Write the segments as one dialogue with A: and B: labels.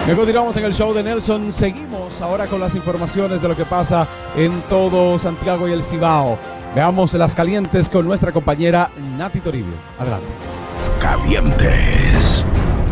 A: Bien, continuamos en el show de Nelson. Seguimos ahora con las informaciones de lo que pasa en todo Santiago y el Cibao. Veamos las calientes con nuestra compañera Nati Toribio. Adelante.
B: Calientes.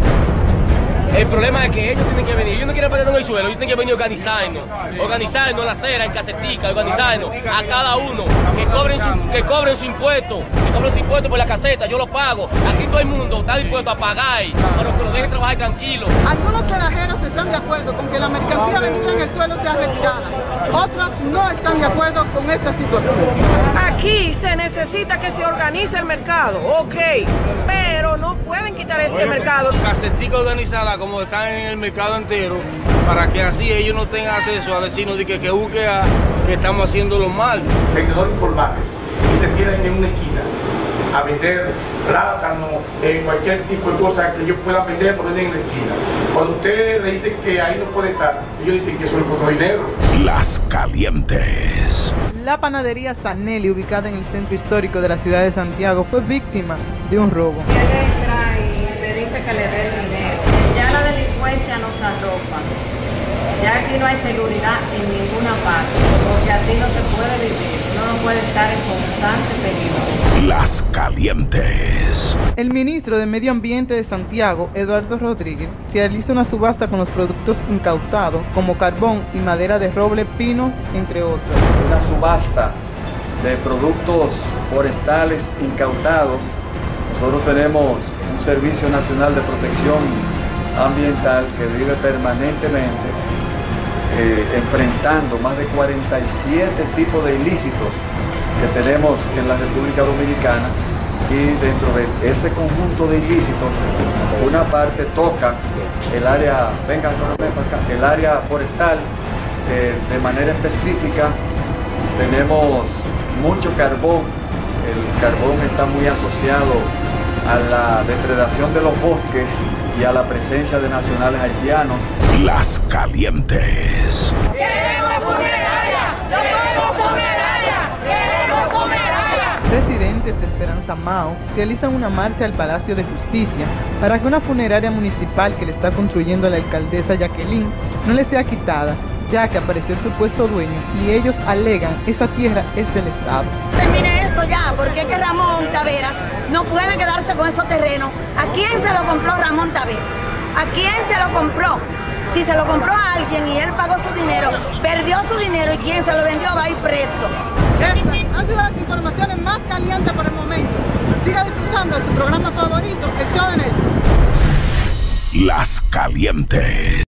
C: El problema es que ellos tienen que venir, ellos no quieren perder en el suelo, ellos tienen que venir organizarnos en la acera, en casetica, organizarnos a cada uno, que cobren su impuesto, por la caseta, yo lo pago. Aquí todo el mundo está dispuesto a pagar, pero que lo dejen trabajar tranquilo.
D: Algunos garajeros están de acuerdo con que la mercancía vendida en el suelo sea retirada. Otros no están de acuerdo con esta situación.
E: Aquí se necesita que se organice el mercado, ok, pero no pueden quitar este mercado.
F: Casetica organizada como están en el mercado entero, para que así ellos no tengan acceso a decirnos de que busque a que estamos haciéndolo mal.
G: Vendedores informales y se tiran en una esquina a vender plátano, cualquier tipo de cosa que ellos puedan vender, lo venden en la esquina. Cuando usted le dice que ahí no puede estar, ellos dicen que eso le costó dinero.
B: Las calientes.
H: La panadería Sanelli, ubicada en el centro histórico de la ciudad de Santiago, fue víctima de un robo.
I: Él entra y le dice que le dé el dinero. Ya la delincuencia nos arropa. Ya aquí no hay seguridad en ninguna parte, porque así no se puede vivir. Uno no puede estar en constante peligro.
B: Las calientes.
H: El ministro de Medio Ambiente de Santiago, Eduardo Rodríguez, realiza una subasta con los productos incautados, como carbón y madera de roble, pino, entre otros.
J: Una subasta de productos forestales incautados. Nosotros tenemos un Servicio Nacional de Protección Ambiental que vive permanentemente enfrentando más de 47 tipos de ilícitos que tenemos en la República Dominicana, y dentro de ese conjunto de ilícitos una parte toca el área, el área forestal. De manera específica tenemos mucho carbón. El carbón está muy asociado a la depredación de los bosques y a la presencia de nacionales haitianos.
B: Las calientes.
K: ¡Queremos funeraria! ¡Queremos funeraria! ¡Queremos funeraria!
H: Residentes de Esperanza Mao realizan una marcha al Palacio de Justicia para que una funeraria municipal que le está construyendo a la alcaldesa Jacqueline no le sea quitada, ya que apareció el supuesto dueño y ellos alegan esa tierra es del Estado.
L: Termine esto ya, porque es que Ramón Taveras no puede quedarse con esos terrenos. ¿A quién se lo compró Ramón Taveras? ¿A quién se lo compró? Si se lo compró a alguien y él pagó su dinero, perdió su dinero, y quien se lo vendió va a ir preso.
D: Estas han sido las informaciones más calientes por el momento. Siga disfrutando de su programa favorito, el show de Nelson.
B: Las calientes.